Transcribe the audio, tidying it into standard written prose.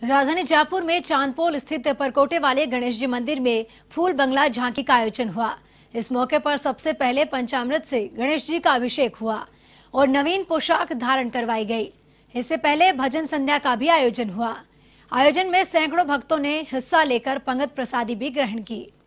राजधानी जयपुर में चांदपोल स्थित परकोटे वाले गणेश जी मंदिर में फूल बंगला झांकी का आयोजन हुआ। इस मौके पर सबसे पहले पंचामृत से गणेश जी का अभिषेक हुआ और नवीन पोशाक धारण करवाई गई। इससे पहले भजन संध्या का भी आयोजन हुआ। आयोजन में सैकड़ों भक्तों ने हिस्सा लेकर पंगत प्रसादी भी ग्रहण की।